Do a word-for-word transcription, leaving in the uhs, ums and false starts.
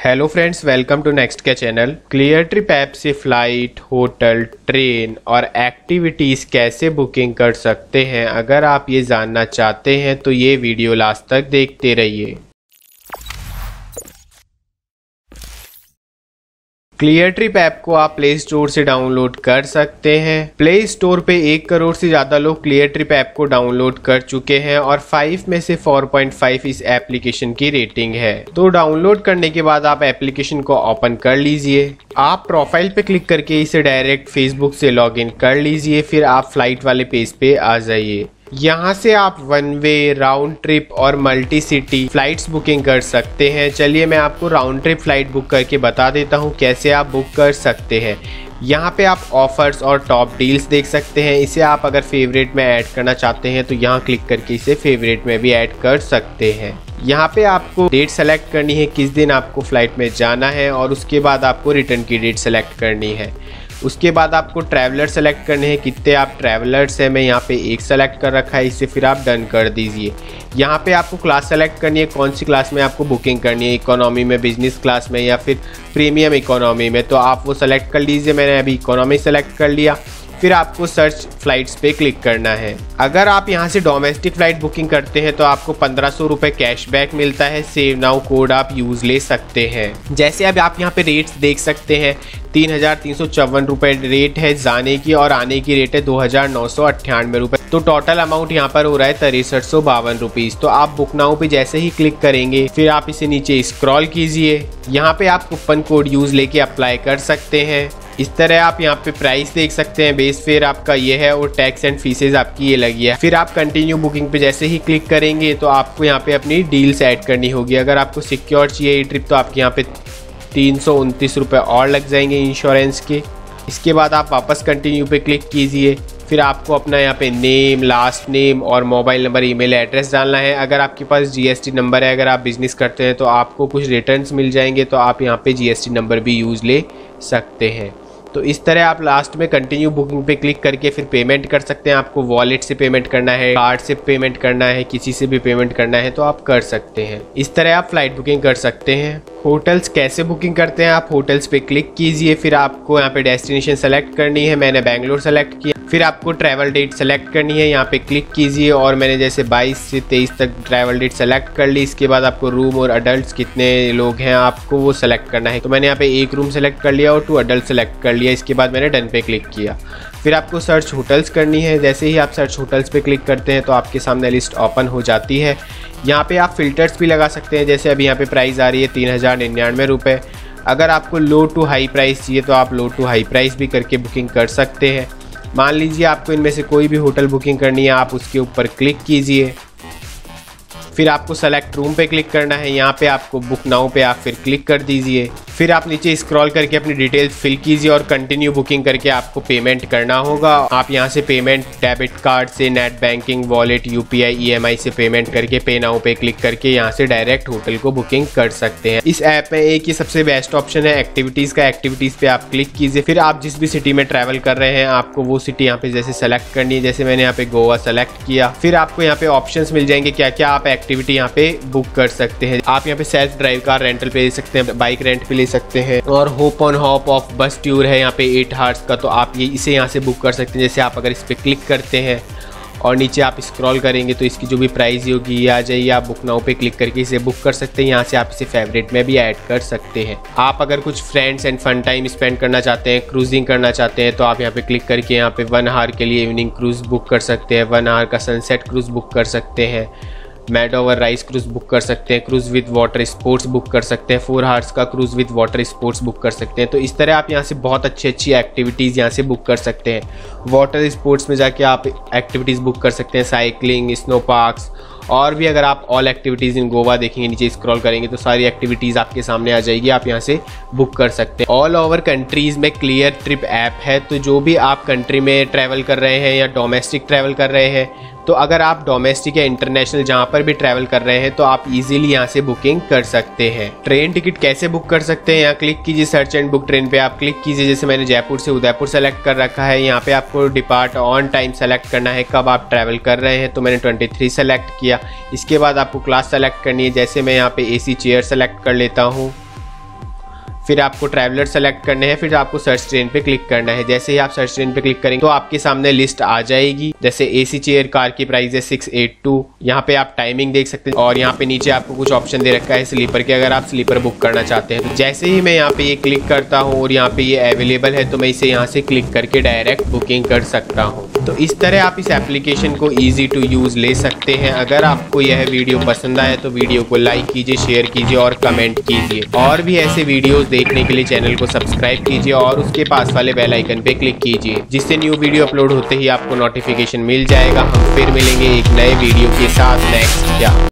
Hello friends, welcome to next के channel. Cleartrip app से flight, hotel, train और activities कैसे booking कर सकते हैं, अगर आप ये जानना चाहते हैं तो ये वीडियो लास्ट तक देखते रहिए। क्लियर ट्रिप ऐप को आप प्ले स्टोर से डाउनलोड कर सकते हैं। प्ले स्टोर पे एक करोड़ से ज़्यादा लोग क्लियर ट्रिप ऐप को डाउनलोड कर चुके हैं और फाइव में से फोर पॉइंट फाइव इस एप्लीकेशन की रेटिंग है। तो डाउनलोड करने के बाद आप एप्लीकेशन को ओपन कर लीजिए। आप प्रोफाइल पे क्लिक करके इसे डायरेक्ट फेसबुक से लॉगिन कर लीजिए। फिर आप फ्लाइट वाले पेज पे आ जाइए। यहाँ से आप वन वे, राउंड ट्रिप और मल्टी सिटी फ्लाइट्स बुकिंग कर सकते हैं। चलिए मैं आपको राउंड ट्रिप फ्लाइट बुक करके बता देता हूँ कैसे आप बुक कर सकते हैं। यहाँ पे आप ऑफर्स और टॉप डील्स देख सकते हैं। इसे आप अगर फेवरेट में ऐड करना चाहते हैं तो यहाँ क्लिक करके इसे फेवरेट में भी ऐड कर सकते हैं। यहाँ पे आपको डेट सेलेक्ट करनी है, किस दिन आपको फ़्लाइट में जाना है, और उसके बाद आपको रिटर्न की डेट सेलेक्ट करनी है। उसके बाद आपको ट्रैवलर सेलेक्ट करने हैं, कितने आप ट्रैवलर्स हैं। मैं यहाँ पे एक सेलेक्ट कर रखा है, इसे फिर आप डन कर दीजिए। यहाँ पे आपको क्लास सेलेक्ट करनी है, कौन सी क्लास में आपको बुकिंग करनी है, इकोनॉमी में, बिजनेस क्लास में या फिर प्रीमियम इकोनॉमी में, तो आप वो सेलेक्ट कर लीजिए। मैंने अभी इकोनॉमी सेलेक्ट कर लिया। फिर आपको सर्च फ्लाइट्स पे क्लिक करना है। अगर आप यहाँ से डोमेस्टिक फ़्लाइट बुकिंग करते हैं तो आपको पंद्रह सौ रुपये कैशबैक मिलता है। सेव नाउ कोड आप यूज़ ले सकते हैं। जैसे अब आप यहाँ पे रेट्स देख सकते हैं, तीन हज़ार तीन सौ चौवन रुपये रेट है जाने की और आने की रेट है दो हज़ार नौ सौ अट्ठानवे रुपये। तो टोटल अमाउंट यहाँ पर हो रहा है तिरसठ सौ बावन रुपीज़। तो आप बुक नाउ पे जैसे ही क्लिक करेंगे फिर आप इसे नीचे स्क्रॉल कीजिए। यहाँ पे आप कूपन कोड यूज़ लेके अप्लाई कर सकते हैं। इस तरह आप यहाँ पे प्राइस देख सकते हैं। बेस फेयर आपका ये है और टैक्स एंड फीसेज आपकी ये लगी है। फिर आप कंटिन्यू बुकिंग पे जैसे ही क्लिक करेंगे तो आपको यहाँ पे अपनी डील्स ऐड करनी होगी। अगर आपको सिक्योर चाहिए ये ट्रिप तो आपके यहाँ पे तीन सौ उनतीस रुपये और लग जाएंगे इंश्योरेंस के। इसके बाद आप वापस कंटिन्यू पे क्लिक कीजिए। फिर आपको अपना यहाँ पे नेम, लास्ट नेम और मोबाइल नंबर, ईमेल एड्रेस डालना है। अगर आपके पास जीएसटी नंबर है, अगर आप बिजनेस करते हैं तो आपको कुछ रिटर्न्स मिल जाएंगे, तो आप यहाँ पे जीएसटी नंबर भी यूज़ ले सकते हैं। तो इस तरह आप लास्ट में कंटिन्यू बुकिंग पे क्लिक करके फिर पेमेंट कर सकते हैं। आपको वॉलेट से पेमेंट करना है, कार्ड से पेमेंट करना है, किसी से भी पेमेंट करना है तो आप कर सकते हैं। इस तरह आप फ्लाइट बुकिंग कर सकते हैं। होटल्स कैसे बुकिंग करते हैं, आप होटल्स पे क्लिक कीजिए। फिर आपको यहाँ पे डेस्टिनेशन सेलेक्ट करनी है। मैंने बेंगलोर सेलेक्ट किया। फिर आपको ट्रैवल डेट सेलेक्ट करनी है, यहाँ पे क्लिक कीजिए और मैंने जैसे बाईस से तेईस तक ट्रैवल डेट सेलेक्ट कर ली। इसके बाद आपको रूम और अडल्ट कितने लोग हैं आपको वो सेलेक्ट करना है। तो मैंने यहाँ पे एक रूम सेलेक्ट कर लिया और टू अडल्ट सेलेक्ट कर लिया। इसके बाद मैंने डन पे क्लिक किया। फिर आपको सर्च होटल्स करनी है। जैसे ही आप सर्च होटल्स पे क्लिक करते हैं तो आपके सामने लिस्ट ओपन हो जाती है। यहाँ पे आप फिल्टर्स भी लगा सकते हैं। जैसे अभी यहाँ पे प्राइस आ रही है तीन हज़ार निन्यानवे रुपये। अगर आपको लो टू हाई प्राइस चाहिए तो आप लो टू हाई प्राइस भी करके बुकिंग कर सकते हैं। मान लीजिए आपको इनमें से कोई भी होटल बुकिंग करनी है, आप उसके ऊपर क्लिक कीजिए। फिर आपको सेलेक्ट रूम पे क्लिक करना है। यहाँ पे आपको बुक नाउ पे आप फिर क्लिक कर दीजिए। फिर आप नीचे स्क्रॉल करके अपनी डिटेल्स फिल कीजिए और कंटिन्यू बुकिंग करके आपको पेमेंट करना होगा। आप यहाँ से पेमेंट डेबिट कार्ड से, net banking, wallet, UPI, EMI से पेमेंट करके पे नाउ पे क्लिक करके यहाँ से डायरेक्ट होटल को बुकिंग कर सकते हैं। इस ऐप में एक ही सबसे बेस्ट ऑप्शन है एक्टिविटीज़ का। एक्टिविटीज़ पे आप क्लिक कीजिए। फिर आप जिस भी सिटी में ट्रैवल कर रहे हैं आपको वो सिटी यहाँ पे जैसे सेलेक्ट करनी है। जैसे मैंने यहाँ पे गोवा सेलेक्ट किया। फिर आपको यहाँ पे ऑप्शंस मिल जाएंगे क्या क्या आप एक्टिविटी यहाँ पे बुक कर सकते हैं। आप यहाँ पे सेल्फ ड्राइव कार रेंटल पे ले सकते हैं, बाइक रेंट पे ले सकते हैं, और hop on hop off bus tour है यहाँ पे एट हार्स का, तो आप ये इसे यहाँ से बुक कर सकते हैं। जैसे आप अगर इस पर क्लिक करते हैं और नीचे आप स्क्रॉल करेंगे तो इसकी जो भी प्राइस होगी ये आ जाएगी। आप बुक नाउ पे क्लिक करके इसे बुक कर सकते हैं। यहाँ से आप इसे फेवरेट में भी ऐड कर सकते हैं। आप अगर कुछ friends and fun time spend करना चाहते हैं, क्रूजिंग करना चाहते हैं, तो आप यहाँ पे क्लिक करके यहाँ पे वन आवर के लिए इवनिंग क्रूज बुक कर सकते हैं, वन आवर का सनसेट क्रूज बुक कर सकते हैं, mad over rice cruise book कर सकते हैं, cruise with water sports book कर सकते हैं, फोर हार्स का cruise with water sports book कर सकते हैं। तो इस तरह आप यहाँ से बहुत अच्छी अच्छी एक्टिविटीज़ यहाँ से बुक कर सकते हैं। वाटर स्पोर्ट्स में जाके आप एक्टिविटीज़ बुक कर सकते हैं, साइकिलिंग, स्नो पार्क्स, और भी अगर आप ऑल एक्टिविटीज़ इन गोवा देखेंगे, नीचे स्क्रॉल करेंगे तो सारी एक्टिविटीज़ आपके सामने आ जाएगी। आप यहाँ से बुक कर सकते हैं। ऑल ओवर कंट्रीज़ में क्लियर ट्रिप ऐप है। तो जो भी आप कंट्री में ट्रैवल कर रहे हैं या डोमेस्टिक ट्रैवल कर रहे हैं, तो अगर आप डोमेस्टिक या इंटरनेशनल जहाँ पर भी ट्रैवल कर रहे हैं तो आप इजीली यहाँ से बुकिंग कर सकते हैं। ट्रेन टिकट कैसे बुक कर सकते हैं, यहाँ क्लिक कीजिए सर्च एंड बुक ट्रेन पे आप क्लिक कीजिए। जैसे मैंने जयपुर से उदयपुर सेलेक्ट कर रखा है। यहाँ पे आपको डिपार्ट ऑन टाइम सेलेक्ट करना है, कब आप ट्रैवल कर रहे हैं, तो मैंने तेईस सेलेक्ट किया। इसके बाद आपको क्लास सेलेक्ट करनी है। जैसे मैं यहाँ पे एसी चेयर सेलेक्ट कर लेता हूँ। फिर आपको ट्रैवलर सेलेक्ट करने हैं, फिर आपको सर्च ट्रेन पे क्लिक करना है। जैसे ही आप सर्च ट्रेन पे क्लिक करेंगे तो आपके सामने लिस्ट आ जाएगी। जैसे एसी चेयर कार की प्राइस है सिक्स एट टू। यहाँ पे आप टाइमिंग देख सकते हैं और यहाँ पे नीचे आपको कुछ ऑप्शन दे रखा है स्लीपर के, अगर आप स्लीपर बुक करना चाहते हैं। तो जैसे ही मैं यहाँ पे ये क्लिक करता हूँ और यहाँ पे ये अवेलेबल है तो मैं इसे यहाँ से क्लिक करके डायरेक्ट बुकिंग कर सकता हूँ। तो इस तरह आप इस एप्लीकेशन को ईजी टू यूज ले सकते हैं। अगर आपको यह वीडियो पसंद आए तो वीडियो को लाइक कीजिए, शेयर कीजिए और कमेंट कीजिए। और भी ऐसे वीडियोस देखने के लिए चैनल को सब्सक्राइब कीजिए और उसके पास वाले बेल आइकन पे क्लिक कीजिए, जिससे न्यू वीडियो अपलोड होते ही आपको नोटिफिकेशन मिल जाएगा। हम फिर मिलेंगे एक नए वीडियो के साथ नेक्स्ट क्या